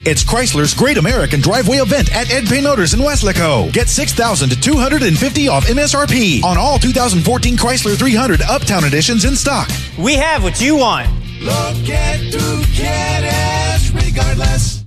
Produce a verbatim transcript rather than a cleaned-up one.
It's Chrysler's Great American Driveway event at Ed Payne Motors in Weslaco. Get six thousand to two hundred fifty dollars off M S R P on all two thousand fourteen Chrysler three hundred Uptown editions in stock. We have what you want. Look at Duke regardless.